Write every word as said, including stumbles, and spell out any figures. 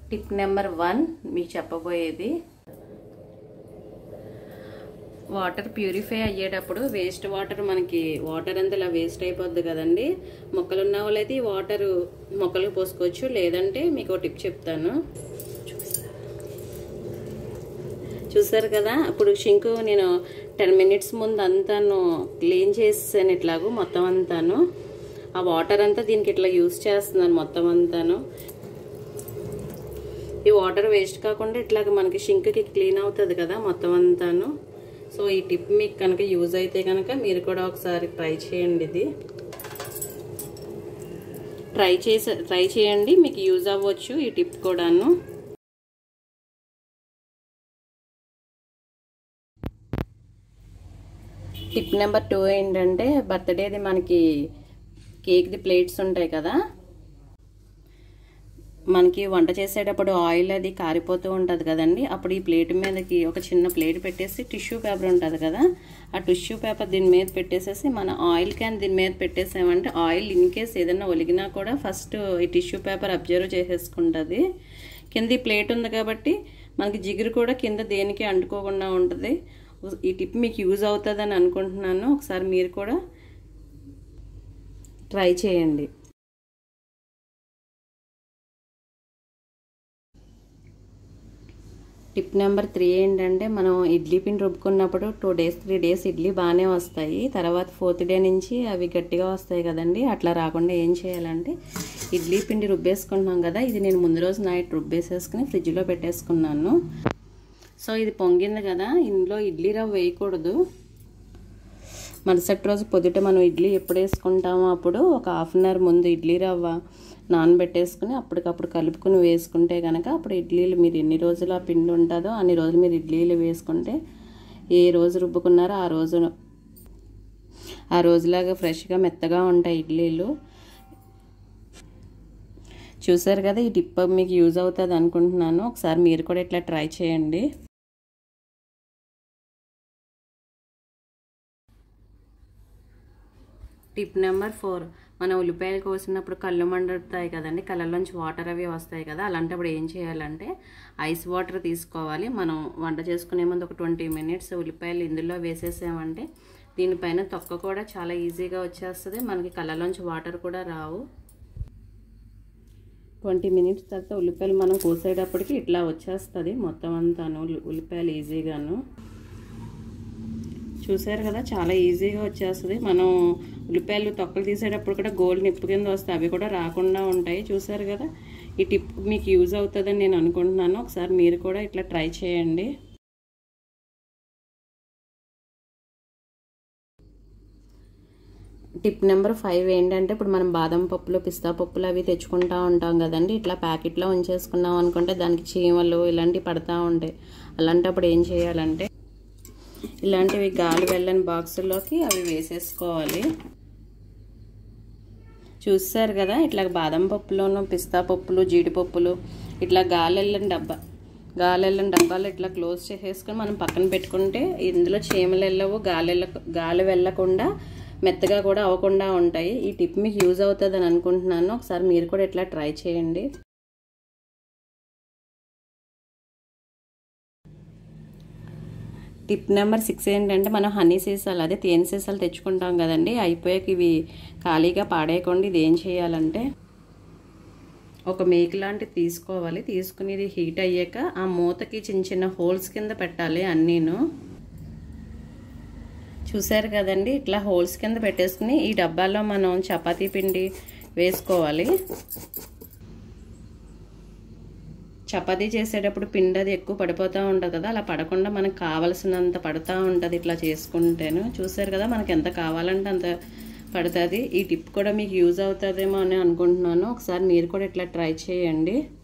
Tip number one మీకు చెప్పబోయేది, water purify అయ్యేటప్పుడు వేస్ట్ వాటర్ మనకి వాటర్ అంతా ఇలా వేస్ట్ అయిపోద్ది కదండి. మొక్కలు ఉన్న వాళ్ళైతే ఈ వాటర్ మొక్కలకు పోసుకోవచ్చు. లేదంటే మీకు ఒక టిప్ చెప్తాను. చూసారు కదా, ఇప్పుడు షింక్ నేను టెన్ మినిట్స్ ముందు అంతాను క్లీన్ చేసాను. ఇట్లాగూ మొత్తం అంతాను ఆ వాటర్ అంతా దీనికి ఇట్లా యూజ్ చేస్తున్నాను మొత్తం అంతాను. ఈ వాటర్ వేస్ట్ కాకుండా ఇట్లాగ మనకి షింక్కి క్లీన్ అవుతుంది కదా మొత్తం అంతాను. సో ఈ టిప్ మీకు కనుక యూజ్ అయితే కనుక మీరు కూడా ఒకసారి ట్రై చేయండి. ఇది ట్రై చేసే ట్రై చేయండి, మీకు యూజ్ అవ్వచ్చు ఈ టిప్ కూడాను. టిప్ నెంబర్ టూ ఏంటంటే, బర్త్డేది మనకి కేక్ది ప్లేట్స్ ఉంటాయి కదా, మనకి వంట చేసేటప్పుడు ఆయిల్ అది కారిపోతూ ఉంటుంది కదండి. అప్పుడు ఈ ప్లేట్ మీదకి ఒక చిన్న ప్లేట్ పెట్టేసి టిష్యూ పేపర్ ఉంటుంది కదా, ఆ టిష్యూ పేపర్ దీని మీద పెట్టేసేసి మన ఆయిల్ క్యాన్ దీని మీద పెట్టేసామంటే ఆయిల్ ఇన్ కేస్ ఏదైనా ఒలిగినా కూడా ఫస్ట్ ఈ టిష్యూ పేపర్ అబ్జర్వ్ చేసేసుకుంటుంది. కింద ఈ ప్లేట్ ఉంది కాబట్టి మనకి జిగురు కూడా కింద దేనికి అంటుకోకుండా ఉంటుంది. ఈ టిప్ మీకు యూజ్ అవుతుందని అనుకుంటున్నాను. ఒకసారి మీరు కూడా ట్రై చేయండి. టిప్ నెంబర్ త్రీ ఏంటంటే, మనం ఇడ్లీ పిండి రుబ్బుకున్నప్పుడు two days three days idli బాగానే వస్తాయి. తర్వాత ఫోర్త్ డే నుంచి అవి గట్టిగా వస్తాయి కదండి. అట్లా రాకుండా ఏం చేయాలంటే, ఇడ్లీ పిండి రుబ్బేసుకుంటున్నాం కదా, ఇది నేను ముందు రోజు నైట్ రుబ్బేసేసుకుని ఫ్రిడ్జ్లో పెట్టేసుకున్నాను. సో ఇది పొంగింది కదా, ఇందులో ఇడ్లీ రవ్వ వేయకూడదు. మరుసటి రోజు పొద్దుట మనం ఇడ్లీ ఎప్పుడు వేసుకుంటామో అప్పుడు ఒక హాఫ్ అన్ అవర్ ముందు ఇడ్లీ రవ్వ నానబెట్టేసుకుని అప్పటికప్పుడు కలుపుకుని వేసుకుంటే కనుక అప్పుడు ఇడ్లీలు మీరు ఎన్ని రోజులు ఆ పిండి ఉంటుందో అన్ని రోజులు మీరు ఇడ్లీలు వేసుకుంటే ఏ రోజు రుబ్బుకున్నారో ఆ రోజు ఆ రోజులాగా ఫ్రెష్గా మెత్తగా ఉంటాయి ఇడ్లీలు. చూసారు కదా, ఈ టిప్ మీకు యూజ్ అవుతుంది అనుకుంటున్నాను. ఒకసారి మీరు కూడా ఇట్లా ట్రై చేయండి. టిప్ నెంబర్ ఫోర్, మనం ఉల్లిపాయలు కోసినప్పుడు కళ్ళు మండుతాయి కదండి, కళ్ళలోంచి వాటర్ అవి వస్తాయి కదా. అలాంటప్పుడు ఏం చేయాలంటే ఐస్ వాటర్ తీసుకోవాలి. మనం వంట చేసుకునే ముందు ఒక ట్వంటీ మినిట్స్ ఉల్లిపాయలు ఇందులో వేసేసామంటే దీనిపైన తొక్క కూడా చాలా ఈజీగా వచ్చేస్తుంది. మనకి కళ్ళలోంచి వాటర్ కూడా రావు. ట్వంటీ మినిట్స్ తర్వాత ఉల్లిపాయలు మనం కోసేటప్పటికి ఇట్లా వచ్చేస్తుంది మొత్తం అంతాను ఉల్లిపాయలు ఈజీగాను. చూసారు కదా, చాలా ఈజీగా వచ్చేస్తుంది. మనం ఉల్లిపాయలు తొక్కలు తీసేటప్పుడు కూడా గోల్డ్ నిప్పు కింద వస్తాయి, అవి కూడా రాకుండా ఉంటాయి. చూసారు కదా, ఈ టిప్ మీకు యూజ్ అవుతుందని నేను అనుకుంటున్నాను. ఒకసారి మీరు కూడా ఇట్లా ట్రై చేయండి. టిప్ నెంబర్ ఫైవ్ ఏంటంటే, ఇప్పుడు మనం బాదం పప్పులు పిస్తా పప్పులు అవి తెచ్చుకుంటూ ఉంటాం కదండి. ఇట్లా ప్యాకెట్లో ఉంచేసుకున్నాం అనుకుంటే దానికి చీమలు ఇలాంటివి పడతా ఉంటాయి. అలాంటప్పుడు ఏం చేయాలంటే ఇలాంటివి గాలి వెళ్ళని బాక్సుల్లోకి అవి వేసేసుకోవాలి. చూసారు కదా, ఇట్లా బాదం పప్పులోను పిస్తా పప్పులు జీడిపప్పులు ఇట్లా గాలి వెళ్ళని డబ్బా గాలి వెళ్ళని డబ్బాలు ఇట్లా క్లోజ్ చేసేసుకొని మనం పక్కన పెట్టుకుంటే ఇందులో చీమలు వెళ్ళవు, గాలి వెళ్ళ గాలి వెళ్ళకుండా మెత్తగా కూడా అవ్వకుండా ఉంటాయి. ఈ టిప్ మీకు యూజ్ అవుతుంది అని అనుకుంటున్నాను. ఒకసారి మీరు కూడా ఇట్లా ట్రై చేయండి. టిప్ నెంబర్ సిక్స్ ఏంటంటే, మనం హనీ సీసాలు అదే తేనె సీసాలు తెచ్చుకుంటాం కదండి, అయిపోయాక ఇవి ఖాళీగా పాడేయకుండా ఇది ఏం చేయాలంటే ఒక మేక్ లాంటిది తీసుకోవాలి. తీసుకుని ఇది హీట్ అయ్యాక ఆ మూతకి చిన్న చిన్న హోల్స్ కింద పెట్టాలి అన్నీను. చూసారు కదండి, ఇట్లా హోల్స్ కింద పెట్టేసుకుని ఈ డబ్బాలో మనం చపాతీ పిండి వేసుకోవాలి. చపాతీ చేసేటప్పుడు పిండి అది ఎక్కువ పడిపోతూ ఉంటుంది కదా, అలా పడకుండా మనకు కావలసినంత పడుతూ ఉంటుంది ఇట్లా చేసుకుంటేను. చూసారు కదా, మనకి ఎంత కావాలంటే అంత పడుతుంది. ఈ టిప్ కూడా మీకు యూజ్ అవుతుందేమో అని అనుకుంటున్నాను. ఒకసారి మీరు కూడా ఇట్లా ట్రై చేయండి.